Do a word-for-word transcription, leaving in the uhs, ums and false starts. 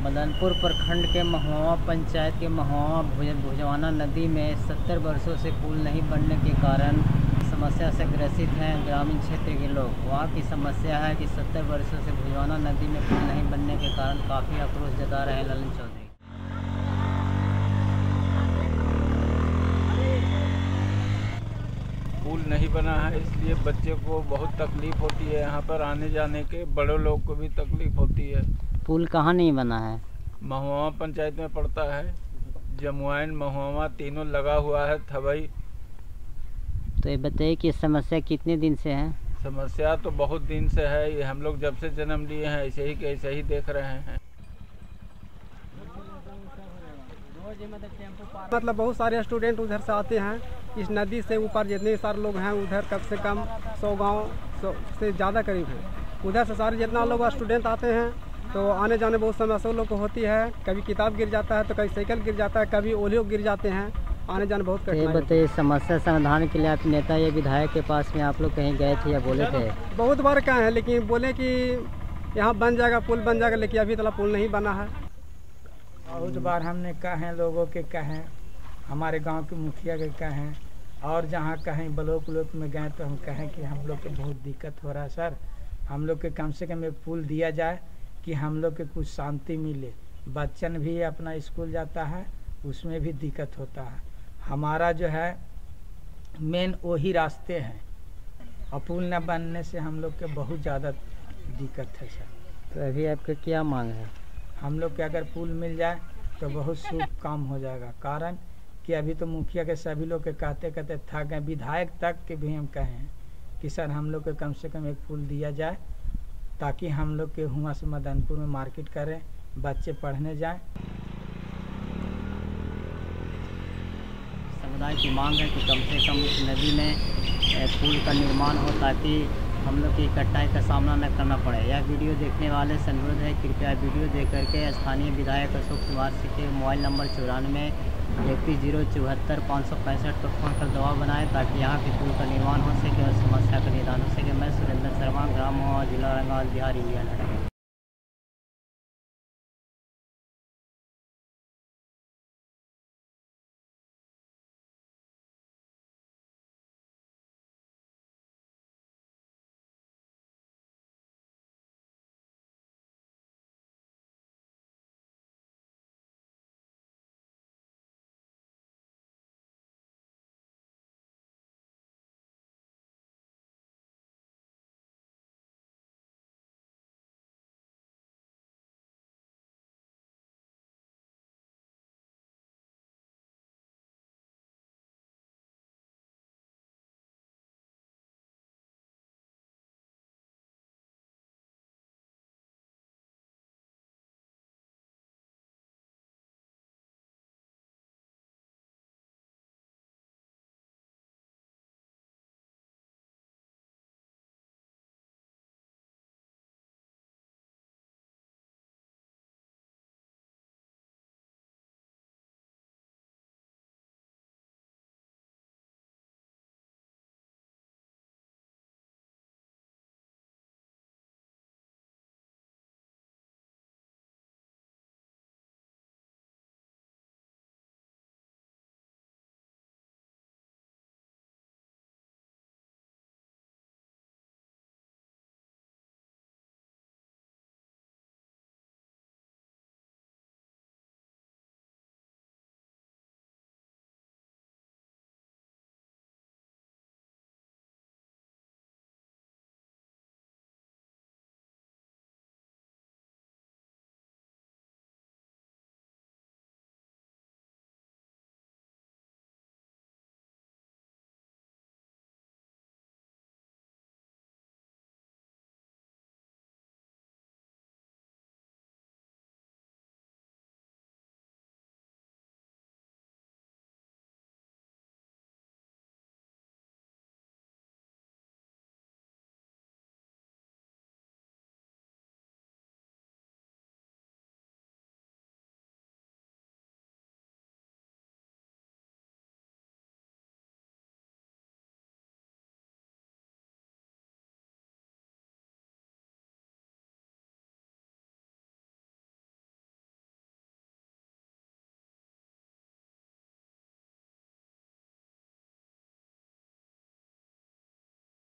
मदनपुर प्रखंड के महुआ पंचायत के महुआ भुजवाना नदी में सत्तर वर्षों से पुल नहीं बनने के कारण समस्या से ग्रसित हैं ग्रामीण क्षेत्र के लोग। वहाँ की समस्या है कि सत्तर वर्षों से भुजवाना नदी में पुल नहीं बनने के कारण काफ़ी आक्रोश जता रहे हैं ललन चौधरी। पुल नहीं बना है, इसलिए बच्चे को बहुत तकलीफ होती है। यहाँ पर आने जाने के बड़े लोग को भी तकलीफ होती है। पुल कहाँ नहीं बना है? महुआ पंचायत में पड़ता है, जमुआइन महुआ तीनों लगा हुआ है थवई। तो ये बताइए कि समस्या कितने दिन से है? समस्या तो बहुत दिन से है, ये हम लोग जब से जन्म लिए हैं ऐसे ही कैसे ही देख रहे हैं। मतलब बहुत सारे स्टूडेंट उधर से आते हैं, इस नदी से ऊपर जितने सारे लोग हैं उधर कम से कम सौ गांव सौ से ज़्यादा करीब है। उधर से सारे जितना लोग स्टूडेंट आते हैं तो आने जाने बहुत समस्या लोग को होती है। कभी किताब गिर जाता है तो कभी साइकिल गिर जाता है, कभी ओलियो गिर जाते हैं, आने जाने बहुत कठिनाई। ये बताइए समस्या समाधान के लिए आप नेता या विधायक के पास में आप लोग कहीं गए थे या बोले थे? बहुत बार कहे हैं, लेकिन बोले कि यहाँ बन जाएगा पुल बन जाएगा, लेकिन अभी तक पुल नहीं बना है। बहुत बार हमने कहे, लोगों के कहें, हमारे गांव के मुखिया के कहें, और जहां कहीं ब्लॉक व्लॉक में गए तो हम कहें कि हम लोग के बहुत दिक्कत हो रहा है सर, हम लोग के कम से कम एक पुल दिया जाए कि हम लोग के कुछ शांति मिले। बच्चन भी अपना स्कूल जाता है, उसमें भी दिक्कत होता है। हमारा जो है मेन वही रास्ते हैं और पुल न बनने से हम लोग के बहुत ज़्यादा दिक्कत है सर। तो अभी आपका क्या मांग है? हम लोग के अगर पुल मिल जाए तो बहुत शुभ काम हो जाएगा। कारण कि अभी तो मुखिया के सभी लोग के कहते कहते थक गए, विधायक तक के भी हम कहें कि सर हम लोग के कम से कम एक पुल दिया जाए ताकि हम लोग के हुआ से मदनपुर में मार्केट करें, बच्चे पढ़ने जाएं। समुदाय की मांग है कि कम से कम उस नदी में पुल का निर्माण हो ताकि हम लोग की कठिनाई का सामना न करना पड़े। यह वीडियो देखने वाले से अनुरोध है कृपया वीडियो देख करके स्थानीय विधायक अशोक कुमार सिंह के मोबाइल नंबर चौरानवे इकतीस जीरो चौहत्तर पाँच सौ पैंसठ पर फोन कर दबाव बनाएं ताकि यहाँ के पुल का निर्माण हो सके और समस्या का निदान हो सके। मैं सुरेंद्र शर्मा, ग्राम जिला औरंगाबाद, बिहार, इंडिया।